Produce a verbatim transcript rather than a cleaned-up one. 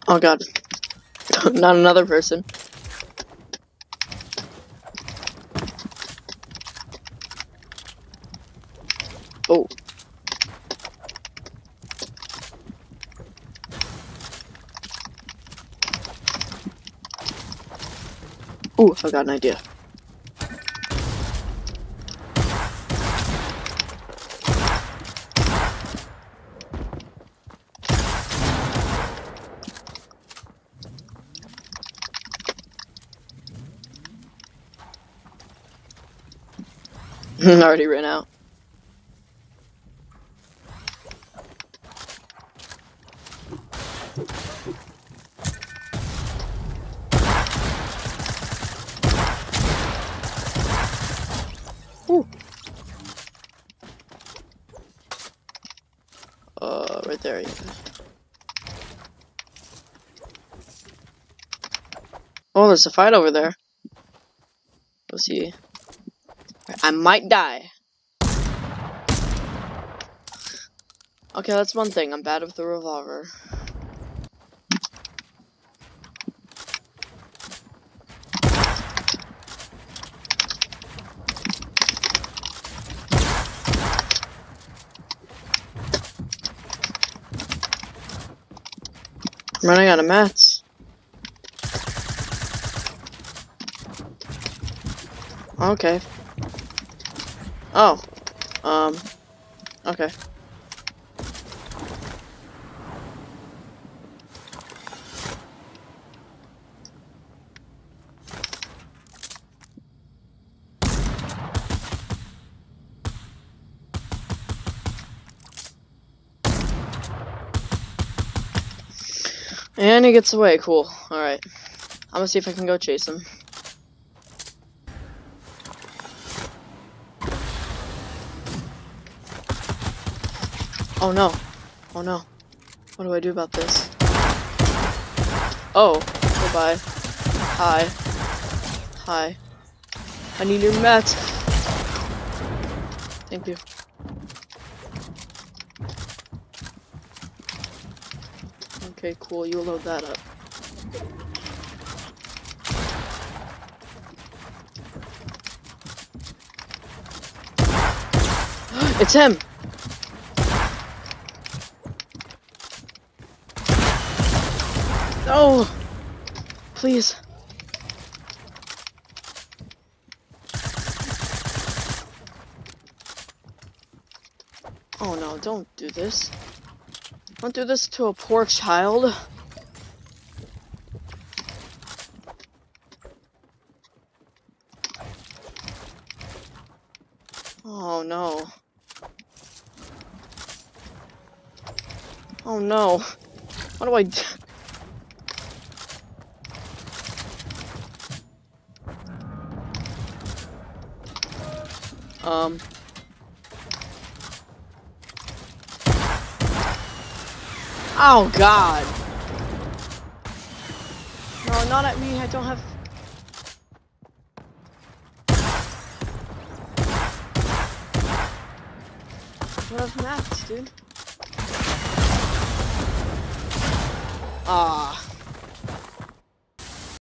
Oh god. Not another person. Oh. Ooh, I got an idea. Already ran out. Ooh. Uh, right there. Yeah. Oh, there's a fight over there. Let's see. I might die. Okay, that's one thing. I'm bad with the revolver. I'm running out of mats. Okay. Oh. Um. Okay. And he gets away. Cool. Alright. I'm gonna see if I can go chase him. Oh no. Oh no. What do I do about this? Oh. Goodbye. Hi. Hi. I need your mats. Thank you. Okay, cool. You load that up. It's him! No! Please. Oh no, don't do this. Don't do this to a poor child. Oh no. Oh no. What do I do? Um. Oh god. No, not at me. I don't have. I don't have mats, dude. Ah.